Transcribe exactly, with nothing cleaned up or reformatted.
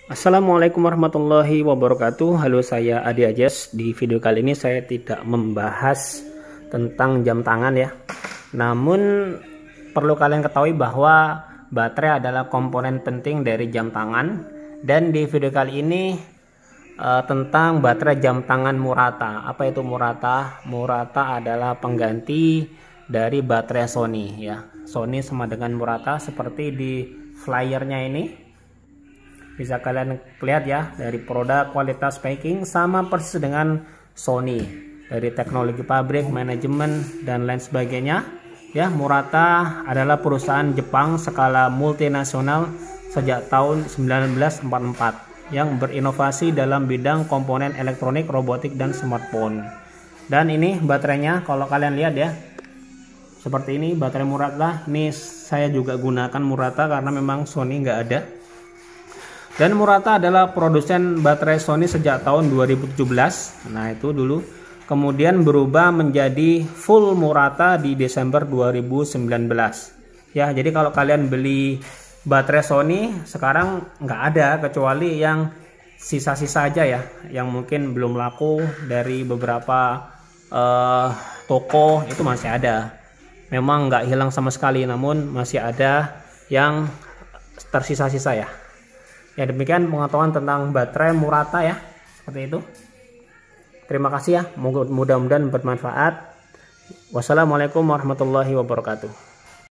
Assalamualaikum warahmatullahi wabarakatuh. Halo, saya Adi Ajas. Di video kali ini saya tidak membahas tentang jam tangan ya. Namun perlu kalian ketahui bahwa baterai adalah komponen penting dari jam tangan. Dan di video kali ini uh, tentang baterai jam tangan Murata. Apa itu Murata? Murata adalah pengganti dari baterai Sony ya. Sony sama dengan Murata seperti di flyernya ini. Bisa kalian lihat ya, dari produk, kualitas, packing sama persis dengan Sony, dari teknologi pabrik, manajemen dan lain sebagainya ya. Murata adalah perusahaan Jepang skala multinasional sejak tahun seribu sembilan ratus empat puluh empat yang berinovasi dalam bidang komponen elektronik, robotik dan smartphone. Dan ini baterainya, kalau kalian lihat ya, seperti ini baterai Murata. Ini saya juga gunakan Murata karena memang Sony nggak ada. Dan Murata adalah produsen baterai Sony sejak tahun dua ribu tujuh belas. Nah, itu dulu. Kemudian berubah menjadi full Murata di Desember dua ribu sembilan belas. Ya, jadi kalau kalian beli baterai Sony sekarang nggak ada, kecuali yang sisa-sisa aja ya, yang mungkin belum laku dari beberapa uh, toko itu masih ada. Memang nggak hilang sama sekali, namun masih ada yang tersisa-sisa ya. Ya, demikian pengetahuan tentang baterai Murata ya, seperti itu. Terima kasih ya, mudah-mudahan bermanfaat. Wassalamualaikum warahmatullahi wabarakatuh.